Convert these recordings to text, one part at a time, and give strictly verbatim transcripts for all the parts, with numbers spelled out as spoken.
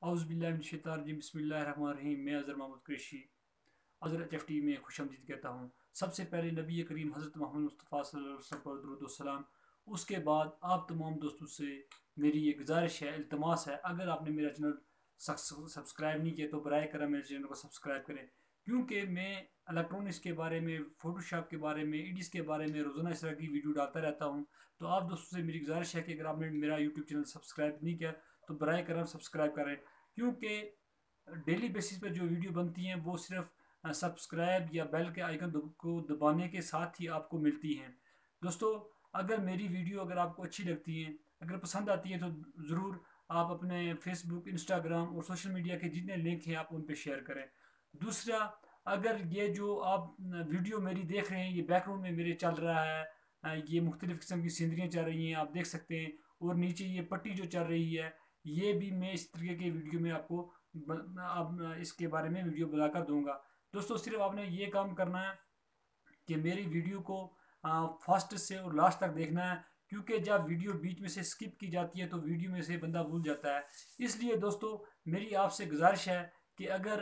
اعوذ باللہ من الشیطان الرجیم بسم اللہ الرحمن الرحیم۔ میں Azhar Mahmood Qureshi Azhar H F T میں خوش آمدید کہتا ہوں۔ سب سے پہلے نبی کریم حضرت محمد مصطفیٰ صلی اللہ علیہ وسلم پر درود و سلام۔ اس کے بعد آپ تمام دوستوں سے میری یہ گزارش ہے، التماس ہے، اگر آپ نے میرا چینل سبسکرائب نہیں کیا تو برائے کرم میرے چینل کو سبسکرائب کریں، کیونکہ میں الیکٹرانکس کے بارے میں، فوٹو شاپ کے بارے میں، ایڈیز کے بارے میں روزانہ اس طرح کی ویڈیو ڈالتا رہتا ہوں۔ تو آپ دوستوں سے میری گزارش ہے کہ اگر آپ نے میرا یوٹیوب چینل سبسکرائب نہیں کیا تو برائے کرم سبسکرائب کریں، کیونکہ ڈیلی بیسس پر جو ویڈیو بنتی ہیں وہ صرف سبسکرائب یا بیل کے آئیکن کو دبانے کے ساتھ ہی آپ کو ملتی ہیں۔ دوستو، اگر میری ویڈیو اگر آپ کو اچھی لگتی ہیں، اگر پسند آتی ہے، تو ضرور آپ اپنے فیس بک، انسٹاگرام اور سوشل میڈیا کے جتنے لنک ہیں آپ ان پہ شیئر کریں۔ دوسرا، اگر یہ جو آپ ویڈیو میری دیکھ رہے ہیں یہ بیک گراؤنڈ میں میرے چل رہا ہے، یہ مختلف قسم کی سینریاں چل رہی ہیں، آپ دیکھ سکتے ہیں، اور نیچے یہ پٹی جو چل رہی ہے، یہ بھی میں اس طریقے کے ویڈیو میں آپ کو اب اس کے بارے میں ویڈیو بنا کر دوں گا۔ دوستو، صرف آپ نے یہ کام کرنا ہے کہ میری ویڈیو کو فاسٹ سے اور لاسٹ تک دیکھنا ہے، کیونکہ جب ویڈیو بیچ میں سے سکپ کی جاتی ہے تو ویڈیو میں سے بندہ بھول جاتا ہے۔ اس لیے دوستو، میری آپ سے گزارش ہے کہ اگر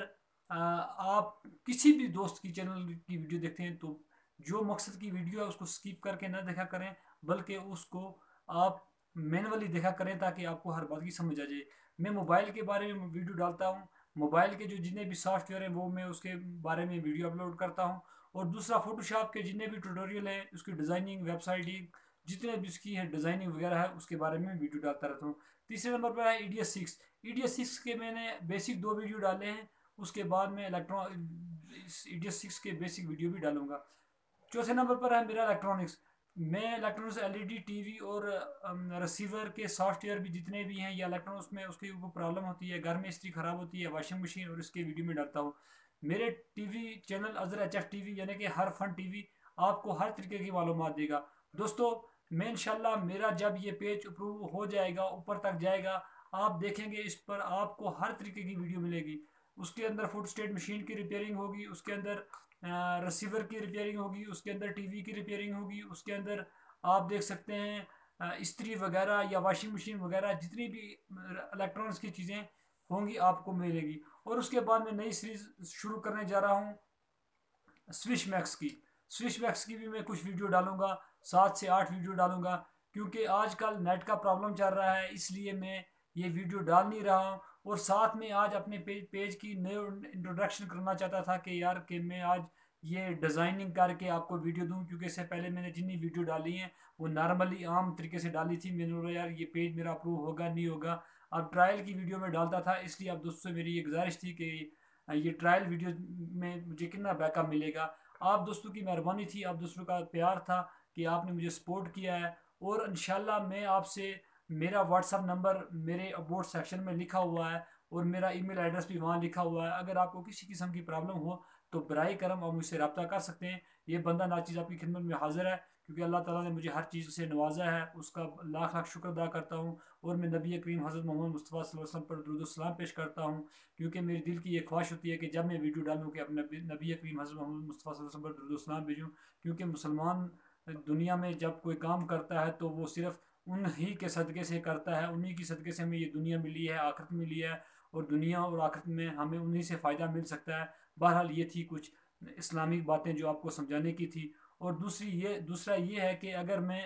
آپ کسی بھی دوست کی چینل کی ویڈیو دیکھتے ہیں تو جو مقصد کی ویڈیو ہے اس کو سکپ کر کے نہ دیکھا کریں، بلکہ اس کو آپ مینولی دیکھا کریں تاکہ آپ کو ہر بات کی سمجھ آ جائے۔ میں موبائل کے بارے میں ویڈیو ڈالتا ہوں، موبائل کے جو جتنے بھی سافٹ ویئر ہیں وہ میں اس کے بارے میں ویڈیو اپلوڈ کرتا ہوں، اور دوسرا فوٹو شاپ کے جتنے بھی ٹیوٹوریل ہیں، اس کی ڈیزائننگ، ویب سائٹنگ، جتنے بھی اس کی ہے ڈیزائننگ وغیرہ ہے، اس کے بارے میں ویڈیو ڈالتا رہتا ہوں۔ تیسرے نمبر پر ہے E D S six. E D S six کے میں نے بیسک دو ویڈیو ڈالے ہیں، اس کے بعد میں electron E D S six کے بیسک ویڈیو بھی ڈالوں گا۔ چوتھے نمبر پر ہے میرا الیکٹرانکس۔ میں electronics L E D T V اور ریسیور کے سافٹ ویئر بھی جتنے بھی ہیں یا الیکٹرانکس میں اس کی کوئی پرابلم ہوتی ہے، گھر میں استری خراب ہوتی ہے، واشنگ مشین، اور اس کے ویڈیو میں ڈالتا ہوں۔ میرے T V channel Azhar H F T V یعنی کہ ہر فن ٹی وی آپ کو ہر طریقے کی معلومات دے گا۔ دوستو، میں انشاءاللہ میرا جب یہ پیج اپروو ہو جائے گا، اوپر تک جائے گا، آپ دیکھیں گے اس پر آپ کو ہر طریقے کی ویڈیو ملے گی۔ اس کے اندر فوٹو اسٹیٹ مشین کی ریپیئرنگ ہوگی، اس کے اندر ریسیور کی ریپیئرنگ ہوگی، اس کے اندر ٹی وی کی ریپیئرنگ ہوگی، اس کے اندر آپ دیکھ سکتے ہیں استری وغیرہ یا واشنگ مشین وغیرہ جتنی بھی الیکٹرانکس کی چیزیں ہوں گی آپ کو ملے گی۔ اور اس کے بعد میں نئی سیریز شروع کرنے جا رہا ہوں سوئچ میکس کی۔ سوئچ میکس کی بھی میں کچھ ویڈیو ڈالوں گا، سات سے آٹھ ویڈیو ڈالوں گا، کیونکہ آج کل نیٹ کا پرابلم چل رہا ہے، اس لیے میں یہ ویڈیو ڈال نہیں رہا ہوں۔ اور ساتھ میں آج اپنے پیج پیج کی نئے انٹروڈکشن کرنا چاہتا تھا کہ یار کہ میں آج یہ ڈیزائننگ کر کے آپ کو ویڈیو دوں، کیونکہ اس سے پہلے میں نے جتنی ویڈیو ڈالی ہیں وہ نارملی عام طریقے سے ڈالی تھی۔ میں نے بولا یار یہ پیج میرا اپروو ہوگا نہیں ہوگا، اب ٹرائل کی ویڈیو میں ڈالتا تھا، اس لیے اب دوستوں سے میری یہ گزارش تھی کہ یہ ٹرائل ویڈیو میں مجھے کتنا بیک اپ ملے گا۔ آپ دوستوں کی مہربانی تھی، آپ دوستوں کا پیار تھا کہ آپ نے مجھے سپورٹ کیا ہے، اور انشاءاللہ میں آپ سے میرا واٹس اپ نمبر میرے ابوٹ سیکشن میں لکھا ہوا ہے، اور میرا ای میل ایڈریس بھی وہاں لکھا ہوا ہے۔ اگر آپ کو کسی قسم کی پرابلم ہو تو برائے کرم آپ مجھ سے رابطہ کر سکتے ہیں۔ یہ بندہ ناچیز آپ کی خدمت میں حاضر ہے، کیونکہ اللہ تعالیٰ نے مجھے ہر چیز سے نوازا ہے، اس کا لاکھ لاکھ شکر ادا کرتا ہوں۔ اور میں نبی کریم حضرت محمد مصطفیٰ صلی اللہ علیہ وسلم پر درود و سلام پیش کرتا ہوں، کیونکہ میرے دل کی یہ خواہش ہوتی ہے کہ جب میں ویڈیو ڈالوں کہ اپنے نبی کریم حضرت محمد مصطفیٰ صلی اللہ علیہ وسلم پر درود و سلام بھیجوں، کیونکہ مسلمان دنیا میں جب کوئی کام کرتا ہے تو وہ صرف انہی کے صدقے سے کرتا ہے، انہی کی صدقے سے ہمیں یہ دنیا ملی ہے، آخرت ملی ہے، اور دنیا اور آخرت میں ہمیں انہی سے فائدہ مل سکتا ہے۔ بہرحال یہ تھی کچھ اسلامک باتیں جو آپ کو سمجھانے کی تھی۔ اور دوسری یہ دوسرا یہ ہے کہ اگر میں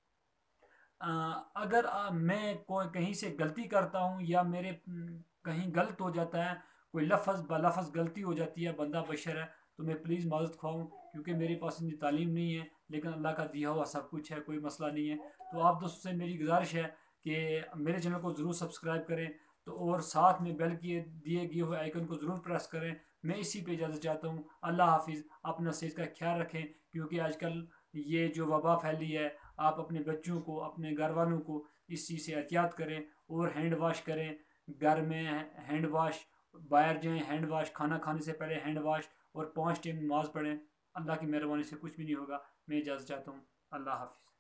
اگر میں کوئی کہیں سے غلطی کرتا ہوں یا میرے کہیں غلط ہو جاتا ہے، کوئی لفظ بلفظ غلطی ہو جاتی ہے، بندہ بشر ہے، تو میں پلیز معذرت خواہ ہوں، کیونکہ میرے پاس اتنی تعلیم نہیں ہے، لیکن اللہ کا دیا ہوا سب کچھ ہے، کوئی مسئلہ نہیں ہے۔ تو آپ دوستوں سے میری گزارش ہے کہ میرے چینل کو ضرور سبسکرائب کریں، تو اور ساتھ میں بیل کے دیے گئے ہوئے آئیکن کو ضرور پریس کریں۔ میں اسی پہ اجازت چاہتا ہوں۔ اللہ حافظ۔ اپنا صحت کا خیال رکھیں، کیونکہ آج کل یہ جو وبا پھیلی ہے، آپ اپنے بچوں کو، اپنے گھر والوں کو اس چیز سے احتیاط کریں، اور ہینڈ واش کریں، گھر میں ہینڈ واش، باہر جائیں ہینڈ واش، کھانا کھانے سے پہلے ہینڈ واش، اور پانچ ٹائم نماز پڑھیں۔ اللہ کی مہربانی سے کچھ بھی نہیں ہوگا۔ میں اجازت چاہتا ہوں۔ اللہ حافظ۔